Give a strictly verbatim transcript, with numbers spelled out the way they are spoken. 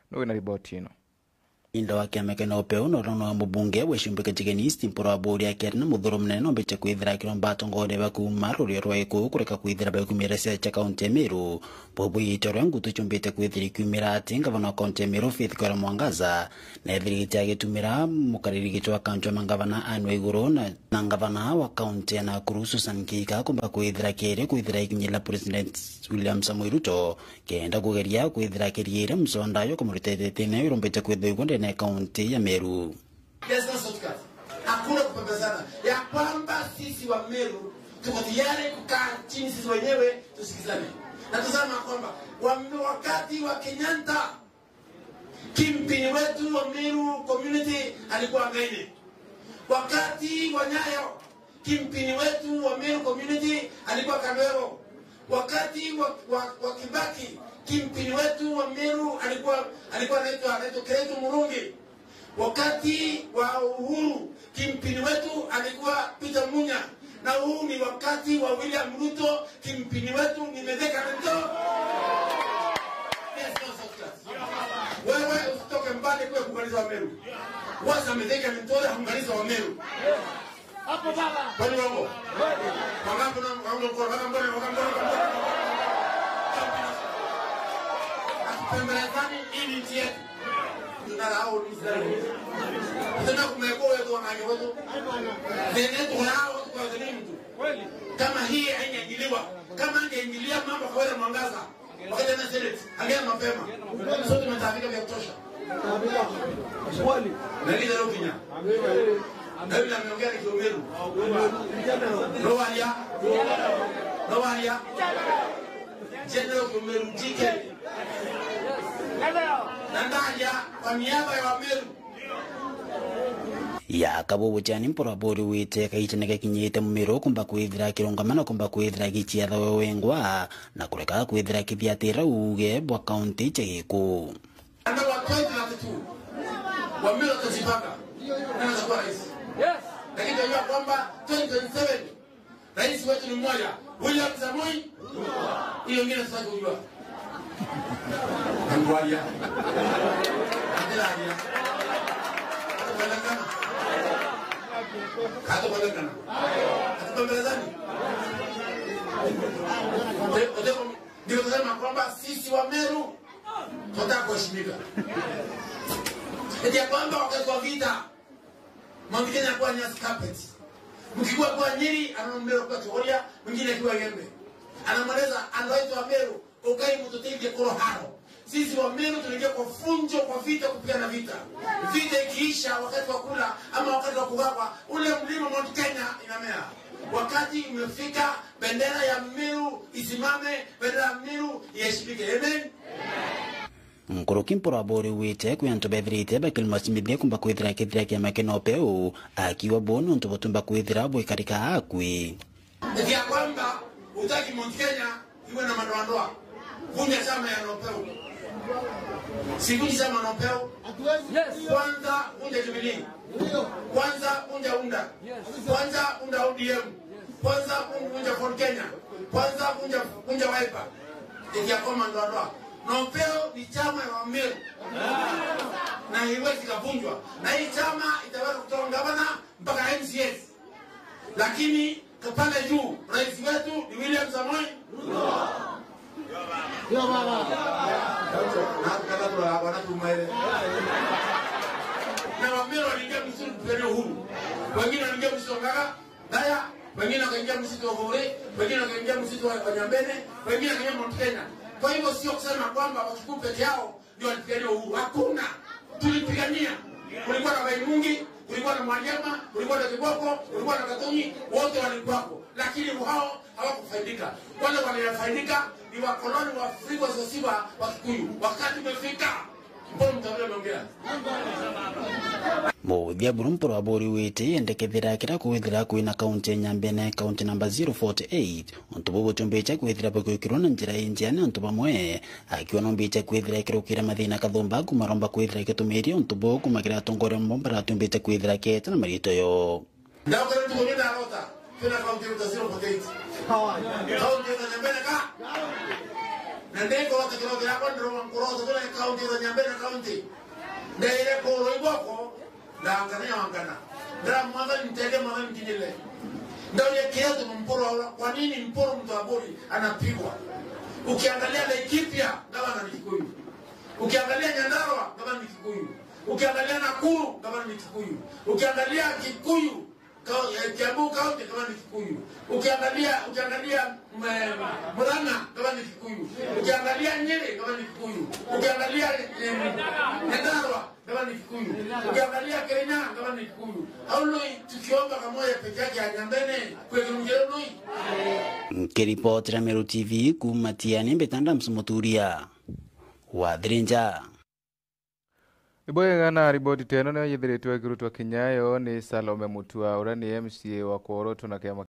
Ndio na ripoti ino. Inda wake amekena upeo no rono mbunge weshimbuka Tigania Mpuru Aburi akerna mudhuru mnene mbecha kwithira kirombato ngode baku maruri rwa iko kureka kwithira baku mirese cha kaunti Meru bobo yitoro ngutu chumbete kwithira kumira atinga vana kaunti Meru Kawira Mwangaza na ethiri gitumira mukariri gitwa kaunti mangavana anwe iguru na ngavana wa kaunti na kurusu sankika kumba kwithira kere kwithira ikinyila president William Samoei Ruto kenda kugeria kwithira keriere msondayo kumurutete tene irombete kwithira igonde na kaunti ya Meru. There's no shortcut. Hakuna kupembezana. Ya kwamba sisi wa Meru tuko tayari kukaa chini sisi wenyewe tusikizane. Na tuzama kwamba wakati wa Kenyatta kimpini wetu wa Meru community alikuwa Ngaine. Wakati wa Nyayo kimpini wetu wa Meru community alikuwa Kamero. Wakati wa, wa, wa Kibaki kimpini wetu wa Meru alikuwa alikuwa anaitwa anaitwa Keretu Murungi. Wakati wa Uhuru kimpini wetu alikuwa Peter Munya, na huu ni wakati wa William Ruto kimpini wetu ni Metheka Ruto. Yes, no shortcut. Wewe usitoke mbali kwa kumaliza wa Meru. Waza Metheka Ruto kumaliza wa Meru. Hapo baba. Kwani wao? Wangapi na wangapi kwa wangapi wangapi Pembelezani ili nchi yetu. Tunalao ni Israeli. Tuna kumekuwa wetu wangaje wetu. Nene tunao kwa mtu. Kama hii haingiliwa, kama angeingiliwa mambo kwa Kawira Mwangaza, wakati na Senate, angea mapema. Sote tumetafika vya kutosha. Swali. Na lile leo Kenya. Na bila mnaongea ni Meru. Rowalia. Rowalia. General Meru Jike. Nandaja kwa niaba ya Meru. Ya kabobo chani Mpuru Aburi wite kaitene kinyite Meru kumba kwithira kirongamana kumba kwithira gichiatha wengwa na kureka kwithira kithiatira uge bwa kaunti chegiko. Anda wa twenty twenty-two wa Meru tajipanga na atakuwa rais. Yes. Lakini tunajua kwamba twenty twenty-seven rais wetu ni mmoja, William Samoei. Hiyo ngine sasa kujua. Angwalia. Angelalia. Atabalangana. Atabalangana. Atabalangana. Ndio tunasema kwamba sisi wa Meru tunataka kuheshimika. Ndio kwamba wakati wa vita mwingine anakuwa nyasi carpet. Mkikuwa kwa Nyeri anaomba kwa Toria, mwingine akiwa Yembe. Anamaliza anaitwa Meru ukai mtotige kwa haro. Sisi wa Meru tunaingia kwa funjo kwa vita kupigana vita. Vita ikiisha wakati wa kula ama wakati wa kugawa ule mlima Mount Kenya inamea. Wakati umefika bendera ya Meru isimame, bendera ya Meru iheshimike. Amen. Mkuruki Mpuru Aburi wite kuyantu bethirite bakilmasimithia kumba kwithira kithira kia makeno peu akiwa bono ntu botumba kwithira bwe karika akwi. Ndio kwamba utaki Mount Kenya iwe na madoadoa. Vunja chama ya Nopeu. Sikuji chama Nopeu. Yes. Kwanza vunja Jubilee. Kwanza vunja Unda. Kwanza unda O D M. Kwanza vunja Ford Kenya. Kwanza vunja vunja Wiper. Ndio kwamba madoadoa. Nopeu ni chama ya Meru. Na haiwezi kuvunjwa. Na hii chama itaweza kutoa gavana mpaka M C S. Lakini kapanda juu rais wetu ni William Samoei Ruto. Yo baba. Na kala tu wana tumaile. Na Wameru waliingia msitu kupeleka huru. Wengine waliingia msitu Ngara, Daya, wengine wakaingia msitu wa Gore, wengine wakaingia msitu wa Nyambene, wengine wakaingia Mount Kenya. Kwa hivyo sio kusema kwamba wachukue peke yao ndio walipigania uhuru. Hakuna. Tulipigania. Kulikuwa na Baimungi, kulikuwa na Mwanyama, kulikuwa na Kiboko, kulikuwa na Katonyi, wote walikuwako. Lakini hao hawakufaidika. Wale waliofaidika ni wakoloni wa Afrika Wasiwa wa Kikuyu. Wakati umefika. Mbona mtawale mongea? Mo dia Mpuru Aburi wite endekethira kira kwithira kwina kaunti Nyambene kaunti number zero forty-eight ontubo botumbecha kwithira bakukirwa na njira injiana ontuba mwe akiwa nombecha kwithira kirukira mathina kathomba kumaromba kwithira kitumiri ontubo kumagira tongore mbombara tumbecha kwithira keta na marito yo ndao kare tukomenda rota tuna kaunti zero forty-eight kaunti ya Nyambene ka na ndeko wata kilo kila kwa ndro mkuro to na county za Nyambene county ndere ko roiboko na ngania wangana ndra mwana nitege mwana mkinile ndio yekezo Mpuru. Kwa nini Mpuru Mtu Aburi anapigwa? Ukiangalia Laikipia gavana ni Kikuyu, ukiangalia Nyandarua gavana ni Kikuyu, ukiangalia Nakuru gavana ni Kikuyu, ukiangalia Kikuyu Kiambu County gavana ni Kikuyu, ukiangalia ukiangalia Murang'a gavana ni Kikuyu, ukiangalia Nyeri gavana ni Kikuyu, ukiangalia Nyandarua gavana ni Kikuyu, ukiangalia Kenya gavana ni Kikuyu. Aulo tukiomba kama ya peke yake ya Nyambene kwa ngero noi. Kiripoti ya Meru T V kumatiani mbetanda msumoturia wa Drenja. Iboye ngana riboti teno na yidhiritwa kirutwa Kinyayo ni Salome Mutua urani M C A wa Koroto na kema